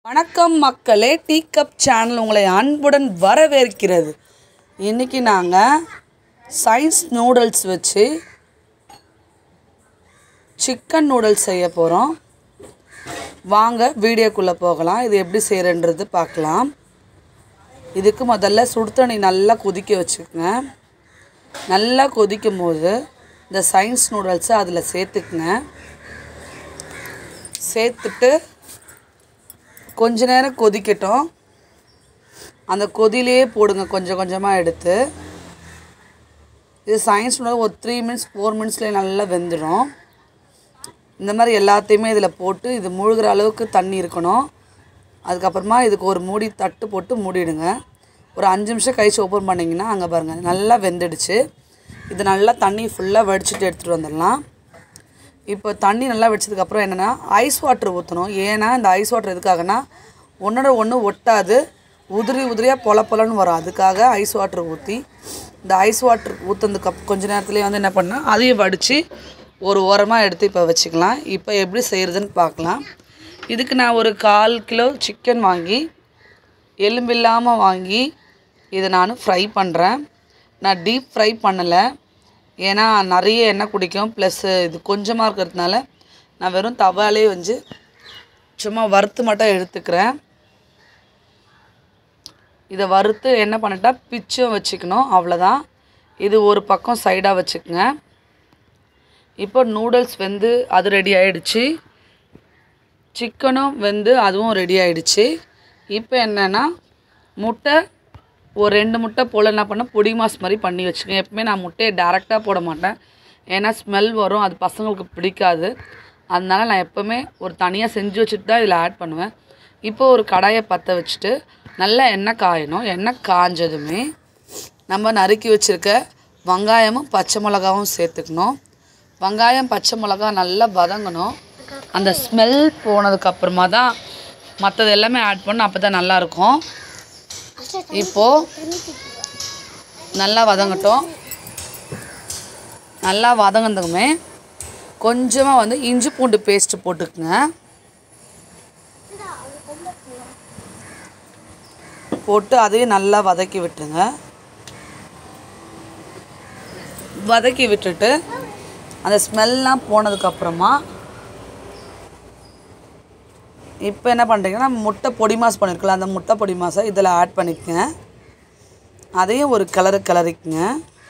வணக்கம் மக்களே, tea cup channel உங்களை அன்புடன் வரவேற்கிறது. இன்றைக்கி நாங்கள் சைன்ஸ் நூடுல்ஸ் வச்சு சிக்கன் நூடுல்ஸ் செய்ய போகிறோம். வாங்க வீடியோக்குள்ளே போகலாம். இது எப்படி செய்கிறன்றது பார்க்கலாம். இதுக்கு முதல்ல சுடு தண்ணி நல்லா கொதிக்க வச்சுக்கோங்க. நல்லா கொதிக்கும் போது இந்த சைன்ஸ் நூடுல்ஸை அதில் சேர்த்துக்குங்க. சேர்த்துட்டு கொஞ்ச நேரம் கொதிக்கட்டும். அந்த கொதிலே போடுங்க, கொஞ்சம் கொஞ்சமாக எடுத்து. இது சயின்ஸ் நூடுல்ஸ் ஒரு 3 மினிட்ஸ் 4 மினிட்ஸ்லேயே நல்லா வெந்துடும். இந்த மாதிரி எல்லாத்தையுமே இதில் போட்டு இது முழுகிற அளவுக்கு தண்ணி இருக்கணும். அதுக்கப்புறமா இதுக்கு ஒரு மூடி தட்டு போட்டு மூடிடுங்க. ஒரு 5 நிமிஷம் கழிச்சு ஓப்பன் பண்ணிங்கன்னா அங்கே பாருங்கள் நல்லா வெந்துடுச்சு. இது நல்லா தண்ணி ஃபுல்லாக வடிச்சிட்டு எடுத்துகிட்டு வந்துடலாம். இப்போ தண்ணி நல்லா வச்சதுக்கப்புறம் என்னென்னா ஐஸ் வாட்டர் ஊற்றணும். ஏன்னா இந்த ஐஸ் வாட்டர் எதுக்காகனா ஒன்றோட ஒன்று ஒட்டாது, உதிரியாக பொலன்னு வரும். அதுக்காக ஐஸ் வாட்டர் ஊற்றி இந்த ஐஸ் வாட்டர் ஊற்றுனதுக்கு கொஞ்ச நேரத்துலேயே வந்து என்ன பண்ணால் அதையும் வடித்து ஒரு ஓரமாக எடுத்து இப்போ வச்சுக்கலாம். இப்போ எப்படி செய்கிறதுன்னு பார்க்கலாம். இதுக்கு நான் ஒரு 1/4 கிலோ சிக்கன் வாங்கி எலும்பு இல்லாமல் வாங்கி இதை நான் ஃப்ரை பண்ணுறேன். நான் டீப் ஃப்ரை பண்ணலை, ஏன்னா நிறைய எண்ணெய் குடிக்கும். ப்ளஸ்ஸு இது கொஞ்சமாக இருக்கிறதுனால நான் வெறும் தவாலே வந்து சும்மா வறுத்து மட்டும் எடுத்துக்கிறேன். இதை வறுத்து என்ன பண்ணிட்டா பிச்சும் வச்சுக்கணும், அவ்வளோதான். இது ஒரு பக்கம் சைடாக வச்சுக்கோங்க. இப்போ நூடுல்ஸ் வெந்து அது ரெடி ஆகிடுச்சு. சிக்கனும் வெந்து அதுவும் ரெடி ஆகிடுச்சு. இப்போ என்னென்னா முட்டை ஒரு 2 முட்டை போல் என்ன பண்ண பொடி மாஸ் மாதிரி பண்ணி வச்சுக்கேன். எப்பவுமே நான் முட்டையை டேரெக்டாக போட மாட்டேன், ஏன்னா ஸ்மெல் வரும், அது பசங்களுக்கு பிடிக்காது. அதனால நான் எப்போவுமே ஒரு தனியாக செஞ்சு வச்சுட்டு தான் இதில் ஆட் பண்ணுவேன். இப்போ ஒரு கடாயை பற்ற வச்சுட்டு நல்லா எண்ணெய் காயணும். எண்ணெய் காஞ்சதுமே நம்ம நறுக்கி வச்சுருக்க வெங்காயமும் பச்சை மிளகாவும் சேர்த்துக்கணும். வெங்காயம் பச்சை மிளகா நல்லா வதங்கணும். அந்த ஸ்மெல் போனதுக்கப்புறமா தான் மற்றது எல்லாமே ஆட் பண்ணணும், அப்போ தான் நல்லாயிருக்கும். இப்போது நல்லா வதங்கட்டும். நல்லா வதங்கினதுமே கொஞ்சமாக வந்து இஞ்சி பூண்டு பேஸ்ட்டு போட்டுக்குங்க. போட்டு அதையும் நல்லா வதக்கி விட்டுருங்க. வதக்கி விட்டுட்டு அந்த ஸ்மெல்லாம் போனதுக்கப்புறமா இப்போ என்ன பண்ணுறீங்கன்னா முட்டை பொடி மாஸ் பண்ணியிருக்கலாம், அந்த முட்டை பொடி மாஸை இதில் ஆட் பண்ணிக்கங்க. அதையும் ஒரு கிளறிக்குங்க.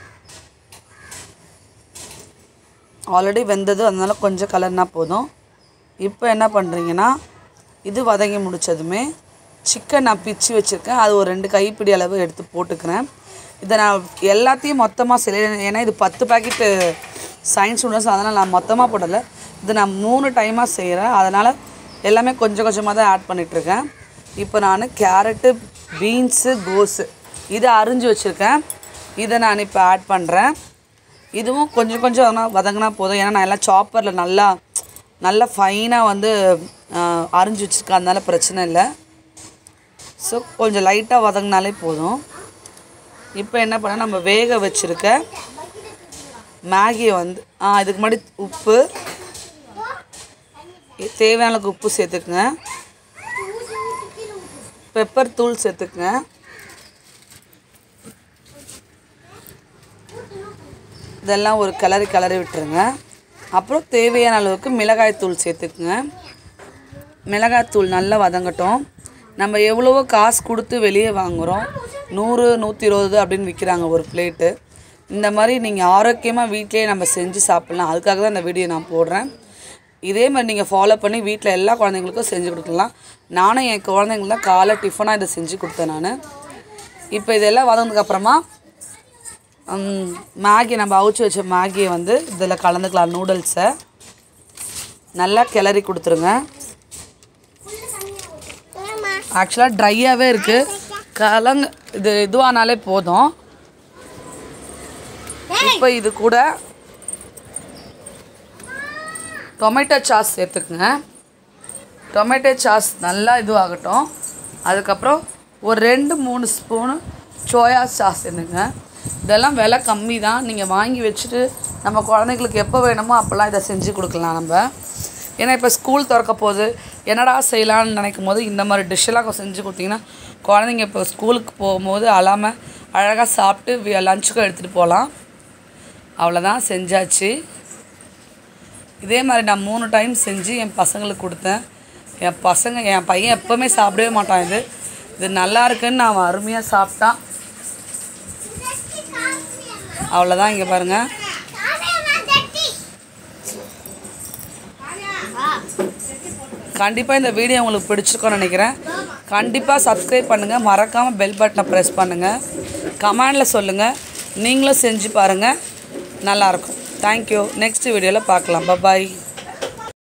ஆல்ரெடி வெந்தது, அதனால கொஞ்சம் கலர்னா போதும். இப்போ என்ன பண்ணுறீங்கன்னா இது வதங்கி முடித்ததுமே சிக்கன் நான் பிச்சு வச்சுருக்கேன், அது ஒரு 2 கைப்பிடி அளவு எடுத்து போட்டுக்கிறேன். இதை நான் எல்லாத்தையும் மொத்தமாக செய்யலை, ஏன்னா இது 10 பாக்கெட்டு சயின்ஸ் நூடுல்ஸ், அதனால் நான் மொத்தமாக போடலை. இது நான் 3 டைமாக செய்கிறேன், அதனால் எல்லாமே கொஞ்சம் கொஞ்சமாக தான் ஆட் பண்ணிகிட்ருக்கேன். இப்போ நான் கேரட்டு, பீன்ஸு, கோஸு இதை அரிஞ்சு வச்சுருக்கேன். இதை நான் இப்போ ஆட் பண்ணுறேன். இதுவும் கொஞ்சம் கொஞ்சம் வதங்கினா போதும், ஏன்னா நான் எல்லாம் சாப்பரில் நல்லா ஃபைனாக வந்து அரிஞ்சு வச்சுருக்கேன், அதனால பிரச்சனை இல்லை. ஸோ கொஞ்சம் லைட்டாக வதங்கினாலே போதும். இப்போ என்ன பண்ணால் நம்ம வேக வச்சுருக்க மேகியை வந்து இதுக்கு முன்னாடி உப்பு, தேவையான அளவுக்கு உப்பு சேர்த்துக்குங்க. பெப்பர் தூள் சேர்த்துக்குங்க. இதெல்லாம் ஒரு கிளறி விட்டுருங்க. அப்புறம் தேவையான அளவுக்கு மிளகாய் தூள் சேர்த்துக்குங்க. மிளகாய் தூள் நல்லா வதங்கட்டும். நம்ம எவ்வளவோ காசு கொடுத்து வெளியே வாங்குகிறோம், 100 120 அப்படின்னு விற்கிறாங்க ஒரு பிளேட்டு. இந்த மாதிரி நீங்கள் ஆரோக்கியமாக வீட்டிலே நம்ம செஞ்சு சாப்பிட்லாம். அதுக்காக தான் இந்த வீடியோ நான் போடுறேன். இதே மாதிரி நீங்கள் ஃபாலோ பண்ணி வீட்டில் எல்லா குழந்தைங்களுக்கும் செஞ்சு கொடுக்கலாம். நானும் என் குழந்தைங்களுக்கு காலை டிஃபனாக இதை செஞ்சு கொடுத்தேன் நான். இப்போ இதெல்லாம் வதங்கினதுக்கப்புறமா மேகி நம்ம அவிச்சு வச்ச மேகியை வந்து இதில் கலந்துக்கலாம். நூடுல்ஸை நல்லா கிளறி கொடுத்துருங்க. ஆக்சுவலாக ட்ரையாகவே இருக்குது, இதுவானாலே போதும். இப்போ இது கூட டொமேட்டோ சாஸ் சேர்த்துக்குங்க. டொமேட்டோ சாஸ் நல்லா இதுவாகட்டும். அதுக்கப்புறம் ஒரு 2-3 ஸ்பூனு சோயா சாஸ் என்னங்க. இதெல்லாம் விலை கம்மி தான், நீங்கள் வாங்கி வச்சுட்டு நம்ம குழந்தைங்களுக்கு எப்போ வேணுமோ அப்போல்லாம் இதை செஞ்சு கொடுக்கலாம் நம்ம. ஏன்னா இப்போ ஸ்கூல் திறக்க போகுது, என்னடா செய்யலான்னு நினைக்கும் போது இந்த மாதிரி டிஷ்ஷெல்லாம் செஞ்சு கொடுத்தீங்கன்னா குழந்தைங்க இப்போ ஸ்கூலுக்கு போகும்போது அழாமல் அழகாக சாப்பிட்டு லஞ்சுக்கும் எடுத்துகிட்டு போகலாம். அவ்வளோதான், செஞ்சாச்சு. இதே மாதிரி நான் 3 டைம் செஞ்சு என் பசங்களுக்கு கொடுத்தேன். என் பையன் எப்போவுமே சாப்பிடவே மாட்டான். இது நல்லா இருக்குன்னு நான் அருமையாக சாப்பிட்டான். அவ்வளோதான். இங்கே பாருங்கள். கண்டிப்பாக இந்த வீடியோ உங்களுக்கு பிடிச்சிருக்கோன்னு நினைக்கிறேன். கண்டிப்பாக சப்ஸ்கிரைப் பண்ணுங்கள், மறக்காமல் பெல் பட்டனை ப்ரெஸ் பண்ணுங்கள், கமெண்டில் சொல்லுங்கள், நீங்களும் செஞ்சு பாருங்கள், நல்லாயிருக்கும். தேங்க்யூ. நெக்ஸ்ட் வீடியோவில் பார்க்கலாம். பாய்.